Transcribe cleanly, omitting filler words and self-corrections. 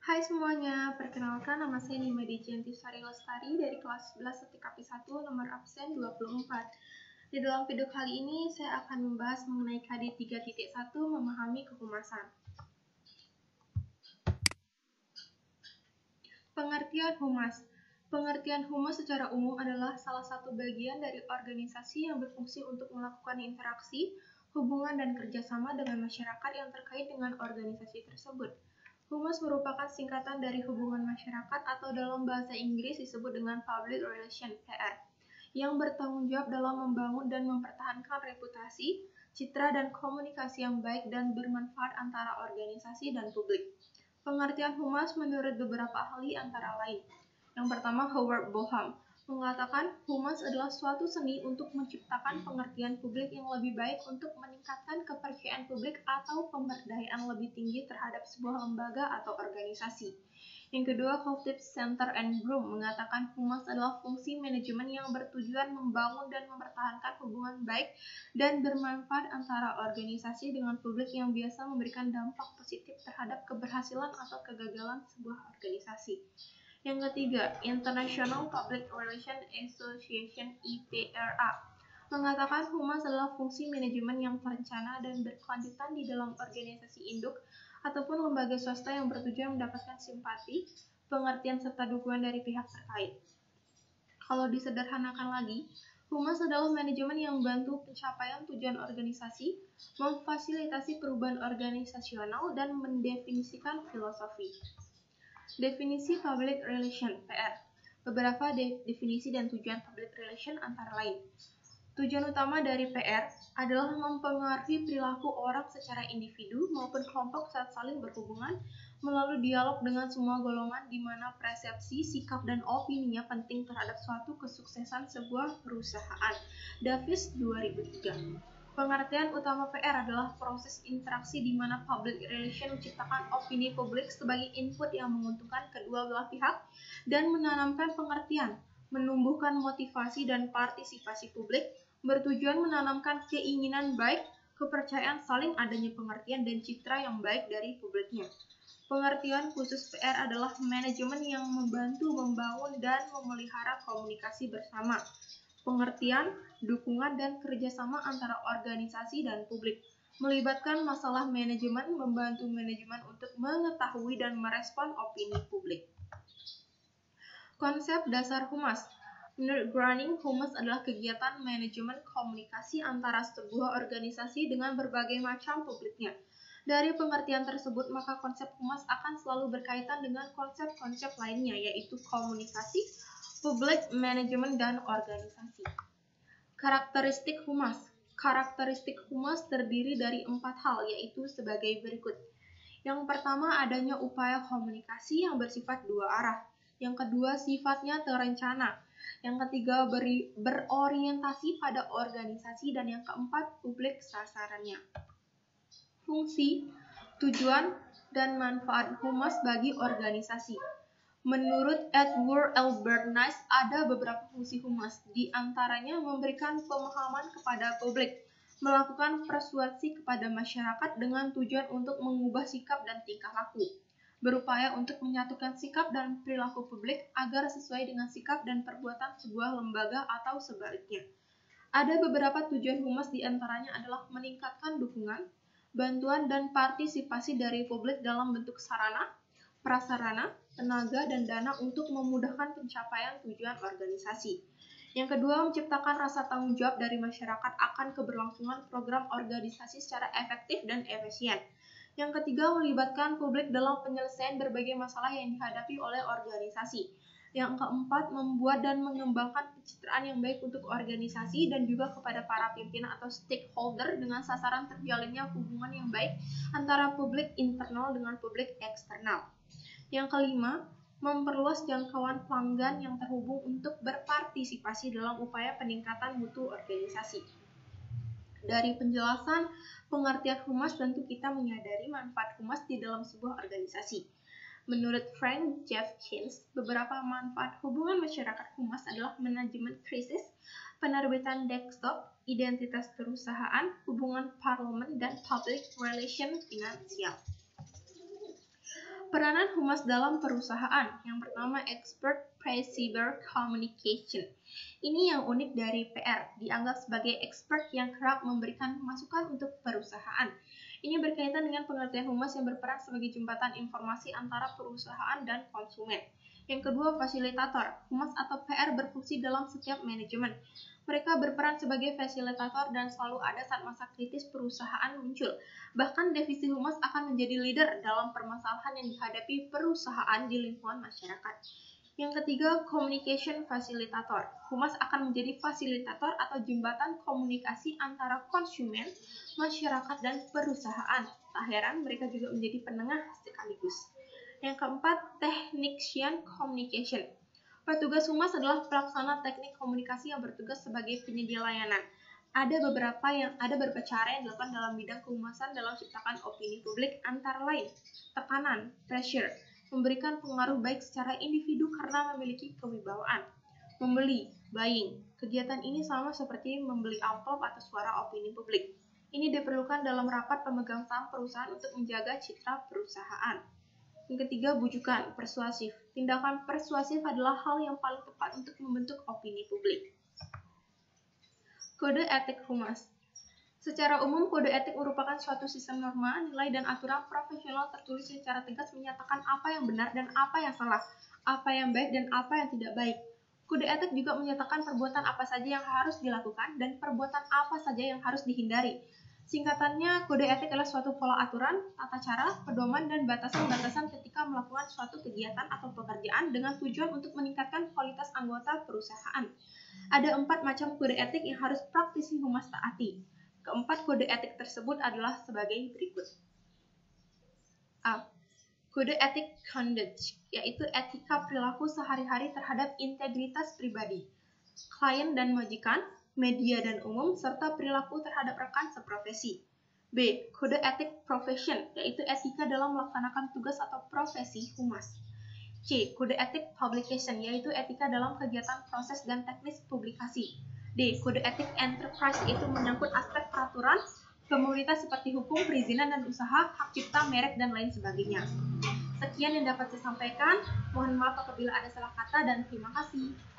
Hai semuanya, perkenalkan nama saya Nima Dijanti-Sari Lestari dari kelas 11 TKP 1 nomor absen 24. Di dalam video kali ini saya akan membahas mengenai KD 3.1 memahami kehumasan. Pengertian humas. Pengertian humas secara umum adalah salah satu bagian dari organisasi yang berfungsi untuk melakukan interaksi, hubungan, dan kerjasama dengan masyarakat yang terkait dengan organisasi tersebut. Humas merupakan singkatan dari hubungan masyarakat atau dalam bahasa Inggris disebut dengan Public Relations (PR), yang bertanggung jawab dalam membangun dan mempertahankan reputasi, citra, dan komunikasi yang baik dan bermanfaat antara organisasi dan publik. Pengertian humas menurut beberapa ahli antara lain. Yang pertama, Howard Boham mengatakan humas adalah suatu seni untuk menciptakan pengertian publik yang lebih baik untuk meningkatkan kepercayaan publik atau pemberdayaan lebih tinggi terhadap sebuah lembaga atau organisasi. Yang kedua, Houghton, Center and Broom mengatakan humas adalah fungsi manajemen yang bertujuan membangun dan mempertahankan hubungan baik dan bermanfaat antara organisasi dengan publik yang biasa memberikan dampak positif terhadap keberhasilan atau kegagalan sebuah organisasi. Yang ketiga, International Public Relations Association (IPRA) mengatakan humas adalah fungsi manajemen yang terencana dan berkelanjutan di dalam organisasi induk ataupun lembaga swasta yang bertujuan mendapatkan simpati, pengertian serta dukungan dari pihak terkait. Kalau disederhanakan lagi, humas adalah manajemen yang membantu pencapaian tujuan organisasi, memfasilitasi perubahan organisasional, dan mendefinisikan filosofi. Definisi Public Relation (PR). Beberapa definisi dan tujuan Public Relation antara lain. Tujuan utama dari PR adalah mempengaruhi perilaku orang secara individu maupun kelompok saat saling berhubungan melalui dialog dengan semua golongan di mana persepsi, sikap, dan opininya penting terhadap suatu kesuksesan sebuah perusahaan. Davis 2003. Pengertian utama PR adalah proses interaksi di mana public relation menciptakan opini publik sebagai input yang menguntungkan kedua belah pihak dan menanamkan pengertian, menumbuhkan motivasi dan partisipasi publik, bertujuan menanamkan keinginan baik, kepercayaan saling adanya pengertian dan citra yang baik dari publiknya. Pengertian khusus PR adalah manajemen yang membantu membangun dan memelihara komunikasi bersama, pengertian, dukungan, dan kerjasama antara organisasi dan publik, melibatkan masalah manajemen, membantu manajemen untuk mengetahui dan merespon opini publik. Konsep dasar humas. Menurut Groening, humas adalah kegiatan manajemen komunikasi antara sebuah organisasi dengan berbagai macam publiknya. Dari pengertian tersebut, maka konsep humas akan selalu berkaitan dengan konsep-konsep lainnya, yaitu komunikasi, publik, manajemen, dan organisasi. Karakteristik humas. Karakteristik humas terdiri dari 4 hal, yaitu sebagai berikut. Yang pertama, adanya upaya komunikasi yang bersifat dua arah. Yang kedua, sifatnya terencana. Yang ketiga, berorientasi pada organisasi. Dan yang keempat, publik sasarannya. Fungsi, tujuan, dan manfaat humas bagi organisasi. Menurut Edward L. Bernays, ada beberapa fungsi humas, di antaranya memberikan pemahaman kepada publik, melakukan persuasi kepada masyarakat dengan tujuan untuk mengubah sikap dan tingkah laku, berupaya untuk menyatukan sikap dan perilaku publik agar sesuai dengan sikap dan perbuatan sebuah lembaga atau sebaliknya. Ada beberapa tujuan humas, di antaranya adalah meningkatkan dukungan, bantuan, dan partisipasi dari publik dalam bentuk sarana, prasarana, tenaga, dan dana untuk memudahkan pencapaian tujuan organisasi. Yang kedua, menciptakan rasa tanggung jawab dari masyarakat akan keberlangsungan program organisasi secara efektif dan efisien. Yang ketiga, melibatkan publik dalam penyelesaian berbagai masalah yang dihadapi oleh organisasi. Yang keempat, membuat dan mengembangkan pencitraan yang baik untuk organisasi dan juga kepada para pimpinan atau stakeholder dengan sasaran terjalinnya hubungan yang baik antara publik internal dengan publik eksternal. Yang kelima, memperluas jangkauan pelanggan yang terhubung untuk berpartisipasi dalam upaya peningkatan mutu organisasi. Dari penjelasan pengertian humas, tentu kita menyadari manfaat humas di dalam sebuah organisasi. Menurut Frank Jeffkins, beberapa manfaat hubungan masyarakat humas adalah manajemen krisis, penerbitan desktop, identitas perusahaan, hubungan parlemen, dan public relation finansial. Peranan humas dalam perusahaan. Yang pertama, expert perceiver communication. Ini yang unik dari PR, dianggap sebagai expert yang kerap memberikan masukan untuk perusahaan. Ini berkaitan dengan pengertian humas yang berperan sebagai jembatan informasi antara perusahaan dan konsumen. Yang kedua, fasilitator. Humas atau PR berfungsi dalam setiap manajemen. Mereka berperan sebagai fasilitator dan selalu ada saat masa kritis perusahaan muncul. Bahkan divisi humas akan menjadi leader dalam permasalahan yang dihadapi perusahaan di lingkungan masyarakat. Yang ketiga, communication facilitator. Humas akan menjadi fasilitator atau jembatan komunikasi antara konsumen, masyarakat, dan perusahaan. Tak heran, mereka juga menjadi penengah sekaligus. Yang keempat, technician communication. Petugas humas adalah pelaksana teknik komunikasi yang bertugas sebagai penyedia layanan. Ada beberapa cara yang dilakukan dalam bidang kehumasan dalam menciptakan opini publik, antara lain tekanan, pressure, memberikan pengaruh baik secara individu karena memiliki kewibawaan, membeli, buying. Kegiatan ini sama seperti membeli amplop atau suara opini publik. Ini diperlukan dalam rapat pemegang saham perusahaan untuk menjaga citra perusahaan. Yang ketiga, bujukan, persuasif. Tindakan persuasif adalah hal yang paling tepat untuk membentuk opini publik. Kode etik humas. Secara umum, kode etik merupakan suatu sistem norma, nilai, dan aturan profesional tertulis secara tegas menyatakan apa yang benar dan apa yang salah, apa yang baik dan apa yang tidak baik. Kode etik juga menyatakan perbuatan apa saja yang harus dilakukan dan perbuatan apa saja yang harus dihindari. Singkatannya, kode etik adalah suatu pola aturan, tata cara, pedoman, dan batasan-batasan ketika melakukan suatu kegiatan atau pekerjaan dengan tujuan untuk meningkatkan kualitas anggota perusahaan. Ada 4 macam kode etik yang harus praktisi humas taati. Keempat kode etik tersebut adalah sebagai berikut. A. Kode etik conduct, yaitu etika perilaku sehari-hari terhadap integritas pribadi, klien dan majikan, media dan umum, serta perilaku terhadap rekan seprofesi. B. Kode etik profession, yaitu etika dalam melaksanakan tugas atau profesi humas. C. Kode etik publication, yaitu etika dalam kegiatan proses dan teknis publikasi. D. Kode etik enterprise, yaitu menyangkut aspek peraturan komunitas seperti hukum, perizinan dan usaha, hak cipta, merek, dan lain sebagainya. Sekian yang dapat saya sampaikan. Mohon maaf apabila ada salah kata dan terima kasih.